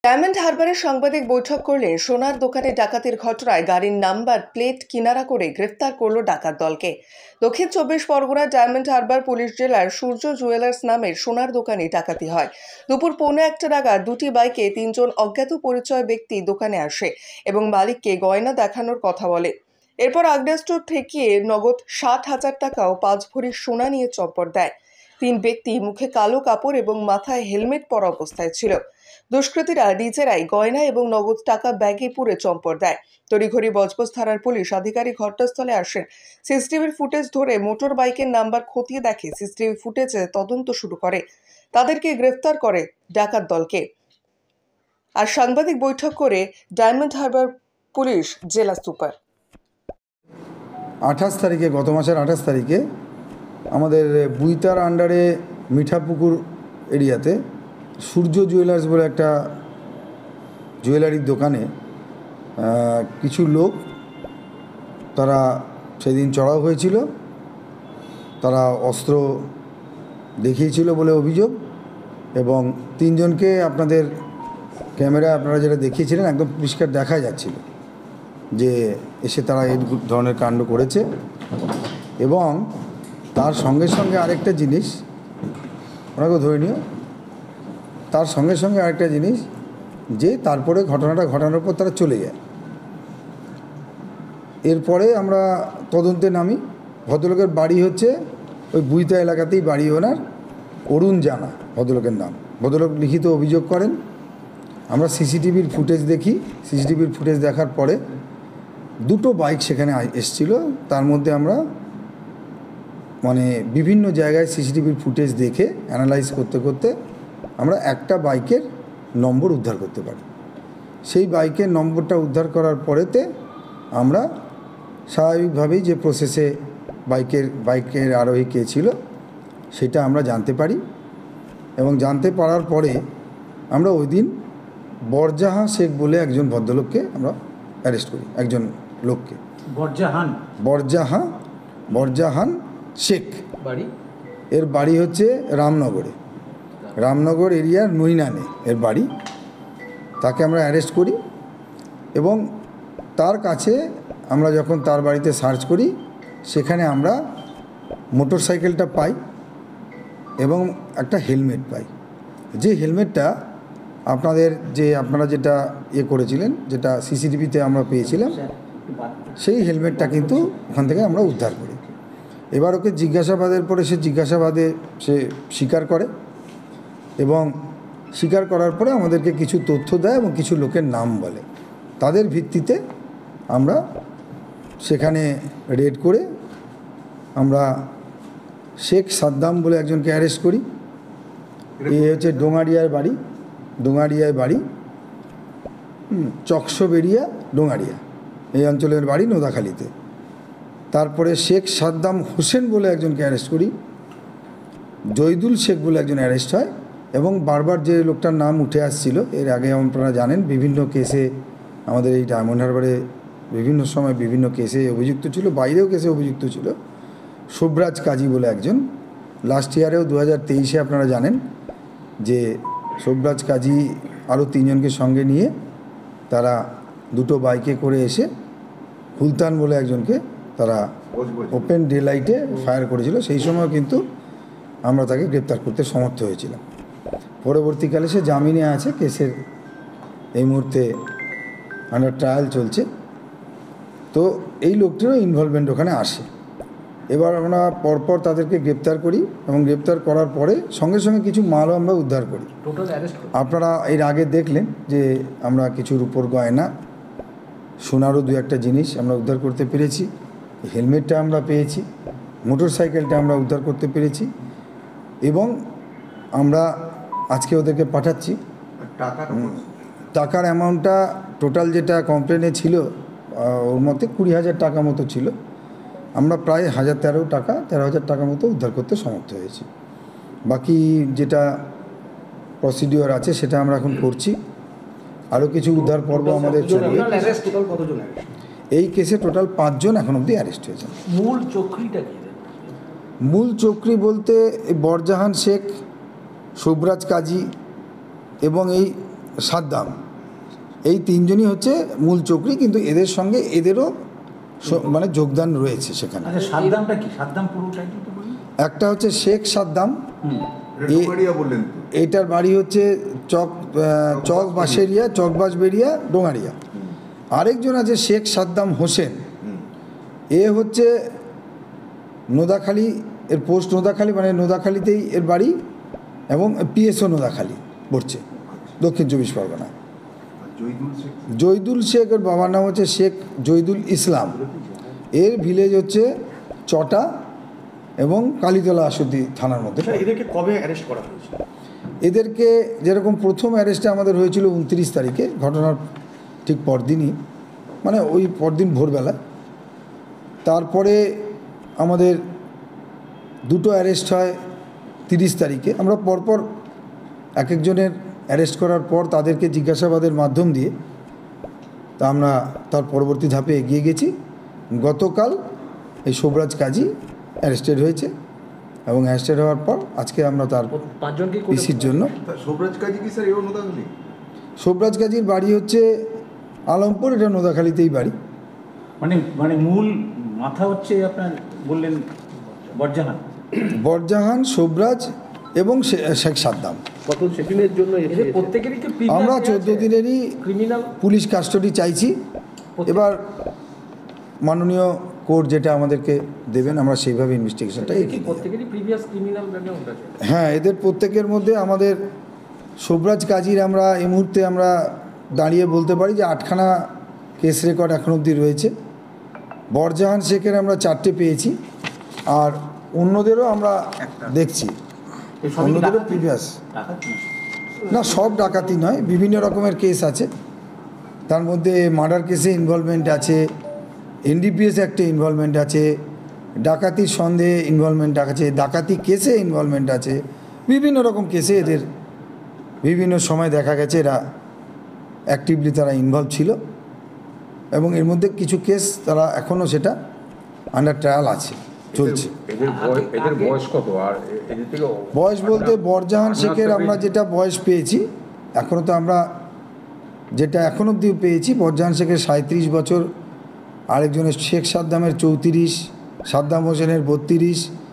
Diamond হারবারে সাংবাদিক বৈঠক করলেন সোনার দোকানে ডাকাতির ঘটনায় গাড়ির নাম্বার প্লেট কিনারা করে গ্রেফতার করল ডাকাত দলকে। দক্ষিণ 24 পরগনার ডায়মন্ড হারবার পুলিশ জেলার সূর্য জুয়েলার্স নামের সোনার দোকানে ডাকাতি হয়। দুপুর 1:15 নাগাদ দুটি বাইকে 3 জন অজ্ঞাত পরিচয় ব্যক্তি দোকানে আসে এবং মালিককে গয়না দেখানোর কথা বলে। এরপর আগ্নেয়াস্ত্র ঠেকিয়ে নগদ 60,000 টাকা ও 5 ভরি সোনা নিয়ে চম্পট দেয়। 3 ব্যক্তি মুখে কালো কাপড় এবং মাথায় হেলমেট পরা অবস্থায় ছিল। দুষ্কৃতীরা নিজেরাই গয়না এবং নগদ টাকা ব্যাগে পুরে চম্পট দেয়। তড়িঘড়ি বজবজ থানার পুলিশ আধিকারিক ঘটনাস্থলে আসেন। সিসিটিভির ফুটেজ ধরে মোটর বাইকের নাম্বার খতিয়ে দেখে সিসিটিভি ফুটেজে তদন্ত শুরু করে। তাদেরকে গ্রেফতার করে ডাকাত দলকে। আর সাংবাদিক বৈঠক করে ডায়মন্ড হারবার পুলিশ জেলা সুপার। 28 তারিখে, গত মাসের 28 তারিখে আমাদের বুইতার আন্ডারে মিঠাপুকুর এরিয়াতে সূর্য জুয়েলার্স বলে একটা জুয়েলারির দোকানে কিছু লোক তারা সেদিন চড়াও হয়েছিল। তারা অস্ত্র দেখিয়েছিল বলে অভিযোগ, এবং 3 জনকে আপনাদের ক্যামেরা আপনারা যেটা দেখিয়েছিলেন একদম পরিষ্কার দেখা যাচ্ছিল যে এসে তারা এই ধরনের কাণ্ড করেছে। এবং তার সঙ্গে সঙ্গে আরেকটা জিনিস, ওনাকে ধরে নিও, তার সঙ্গে সঙ্গে আরেকটা জিনিস যে তারপরে ঘটনাটা ঘটানোর পর তারা চলে যায়। এরপরে আমরা তদন্তে নামি। ভদ্রলোকের বাড়ি হচ্ছে ওই বুইতা এলাকাতেই বাড়ি, ওনার অরুণ জানা ভদ্রলোকের নাম। ভদ্রলোক লিখিত অভিযোগ করেন। আমরা সিসিটিভির ফুটেজ দেখি। সিসিটিভির ফুটেজ দেখার পরে 2টো বাইক সেখানে এসছিল। তার মধ্যে আমরা বিভিন্ন জায়গায় সিসিটিভির ফুটেজ দেখে অ্যানালাইজ করতে করতে আমরা একটা বাইকের নম্বর উদ্ধার করতে পারি। সেই বাইকের নম্বরটা উদ্ধার করার পরেতে আমরা স্বাভাবিকভাবেই যে প্রসেসে বাইকের আরোহী কে ছিল সেটা আমরা জানতে পারি, এবং জানতে পারার পরে আমরা ওই দিন বরজাহা শেখ বলে একজন ভদ্রলোককে আমরা অ্যারেস্ট করি। একজন লোককে বরজাহান শেখ, এর বাড়ি হচ্ছে রামনগর এরিয়ার নৈনানে এর বাড়ি। তাকে আমরা অ্যারেস্ট করি, এবং তার কাছে আমরা যখন তার বাড়িতে সার্চ করি সেখানে আমরা মোটর সাইকেলটা পাই এবং একটা হেলমেট পাই। যে হেলমেটটা আপনারা যেটা করেছিলেন, যেটা সিসিটিভিতে আমরা পেয়েছিলাম, সেই হেলমেটটা কিন্তু ওখান থেকে আমরা উদ্ধার করি। এবার ওকে জিজ্ঞাসাবাদের পরে সে স্বীকার করে, এবং স্বীকার করার পরে আমাদেরকে কিছু তথ্য দেয় এবং কিছু লোকের নাম বলে। তাদের ভিত্তিতে আমরা সেখানে রেড করে আমরা শেখ সাদ্দাম বলে একজনকে অ্যারেস্ট করি। এ হচ্ছে ডোঙারিয়ায় বাড়ি, চকসবেরিয়া ডোঙারিয়া এই অঞ্চলের বাড়ি, নোদাখালীতে। তারপরে শেখ সাদ্দাম হোসেন বলে একজনকে অ্যারেস্ট করি। জয়দুল শেখ বলে একজন অ্যারেস্ট হয়, এবং বারবার যে লোকটার নাম উঠে আসছিল, এর আগে আপনারা জানেন বিভিন্ন কেসে আমাদের এই ডায়মন্ড হারবারে বিভিন্ন সময় বিভিন্ন কেসে অভিযুক্ত ছিল, বাইরেও কেসে অভিযুক্ত ছিল, শুভরাজ কাজী বলে একজন। লাস্ট ইয়ারেও 2023-এ আপনারা জানেন যে শুভরাজ কাজী আরও 3 জনকে সঙ্গে নিয়ে তারা 2টো বাইকে করে এসে হুলতান বলে একজনকে তারা ওপেন ডে লাইটে ফায়ার করেছিল। সেই সময় কিন্তু আমরা তাকে গ্রেপ্তার করতে সমর্থ হয়েছিলাম। পরবর্তীকালে সে জামিনে আছে। কেসের এই মুহূর্তে আন্ডার ট্রায়াল চলছে। তো এই লোকটিরও ইনভলভমেন্ট ওখানে আসে। এবার আমরা পরপর তাদেরকে গ্রেপ্তার করি, এবং গ্রেপ্তার করার পরে সঙ্গে সঙ্গে কিছু মালও আমরা উদ্ধার করি। আপনারা এর আগে দেখলেন যে আমরা কিছু রূপোর গয়না, সোনারও 2-1টা জিনিস আমরা উদ্ধার করতে পেরেছি। হেলমেটটা আমরা পেয়েছি, মোটর সাইকেলটা আমরা উদ্ধার করতে পেরেছি, এবং আমরা আজকে ওদেরকে পাঠাচ্ছি। টাকার অ্যামাউন্টটা টোটাল যেটা কমপ্লেনে ছিল ওর মধ্যে 20,000 টাকা মতো ছিল। আমরা প্রায় 13,000 টাকা মতো উদ্ধার করতে সমর্থ হয়েছি। বাকি যেটা প্রসিডিওর আছে সেটা আমরা এখন করছি। আরও কিছু উদ্ধার পর্ব আমাদের চলবে। এই কেসে টোটাল 5 জন এখন অবধি অ্যারেস্ট হয়েছে। মূল চক্রী বলতে বরজাহান শেখ, শুভরাজ কাজী এবং এই সাদ্দাম, এই তিনজনই হচ্ছে মূল চক্রী, কিন্তু এদের সঙ্গে এদেরও মানে যোগদান রয়েছে সেখানে। আচ্ছা, সাদ্দামটা কি? সাদ্দাম পুরোটাই কিন্তু বলুন। একটা হচ্ছে শেখ সাদ্দাম, বললেন তো। এটার বাড়ি হচ্ছে চকবাসবেড়িয়া ডোঙারিয়া। আরেকজন আছে শেখ সাদ্দাম হোসেন, এ হচ্ছে নোদাখালী, এর পোস্ট নোদাখালী, মানে নোদাখালীতেই এর বাড়ি, এবং পিএসও নোদাখালী পড়ছে, দক্ষিণ 24 পরগনা। জয়দুল শেখ, এর বাবার নাম হচ্ছে শেখ জয়দুল ইসলাম, এর ভিলেজ হচ্ছে চটা এবং কালীতলা আসুদ্দি থানার মধ্যে। এদেরকে কবে অ্যারেস্ট করা হয়েছে? এদেরকে যেরকম প্রথম অ্যারেস্টটা আমাদের হয়েছিল 29 তারিখে, ঘটনার ঠিক পরদিনই, মানে ওই পরদিন ভোরবেলা। তারপরে আমাদের দুটো অ্যারেস্ট হয় 30 তারিখে। আমরা পরপর এক একজনের অ্যারেস্ট করার পর তাদেরকে জিজ্ঞাসাবাদের মাধ্যম দিয়ে তা আমরা তার পরবর্তী ধাপে এগিয়ে গেছি। গতকাল এই শোভরাজ কাজী অ্যারেস্টেড হয়েছে, এবং অ্যারেস্টেড হওয়ার পর আজকে আমরা তার পিসির জন্য। শোভরাজ কাজী কি স্যার এও নোদাখালী? শোভরাজ কাজীর বাড়ি হচ্ছে আলমপুর, এটা নোদাখালীতেই বাড়ি। মানে মূল মাথা হচ্ছে আপনার বললেন বরজাহান, শোভরাজ এবং শেখ সাদ্দাম। কত দিনের জন্য প্রত্যেকেরই কি আমরা 14 দিনেরই ক্রিমিনাল পুলিশ কাস্টডি চাইছি। এবার মাননীয় কোর্ট যেটা আমাদেরকে দেবেন আমরা সেইভাবে ইনভেস্টিগেশনটা এগিয়ে নিয়ে যাব। প্রত্যেকেরই প্রিভিয়াস ক্রিমিনাল ব্যাকগ্রাউন্ড আছে? হ্যাঁ, এদের প্রত্যেকের মধ্যে আমাদের শোভরাজ কাজীর আমরা এই মুহূর্তে আমরা দাঁড়িয়ে বলতে পারি যে 8খানা কেস রেকর্ড এখন অবধি রয়েছে। বরজাহান শেখের আমরা 4টে পেয়েছি, আর অন্যদেরও আমরা দেখছি, অন্যদেরও প্রিভিয়াস। না, সব ডাকাতি নয়, বিভিন্ন রকমের কেস আছে। তার মধ্যে মার্ডার কেসে ইনভলভমেন্ট আছে, এনডিপিএস অ্যাক্টে ইনভলভমেন্ট আছে, ডাকাতির সন্দেহে ইনভলভমেন্ট আছে, ডাকাতি কেসে ইনভলভমেন্ট আছে, বিভিন্ন রকম কেসে এদের বিভিন্ন সময় দেখা গেছে এরা অ্যাক্টিভলি তারা ইনভলভ ছিল, এবং এর মধ্যে কিছু কেস তারা এখনও সেটা আন্ডার ট্রায়াল আছে, চলছে। এদের বয়স কত? আর এদের থেকে বয়স বলতে বরজাহান শেখের আমরা যেটা বয়স পেয়েছি, এখনও তো আমরা যেটা এখন অবধি পেয়েছি, বরজাহান শেখের 37 বছর, আরেকজনের শেখ সাদ্দামের 34, সাদ্দাম হোসেনের 32,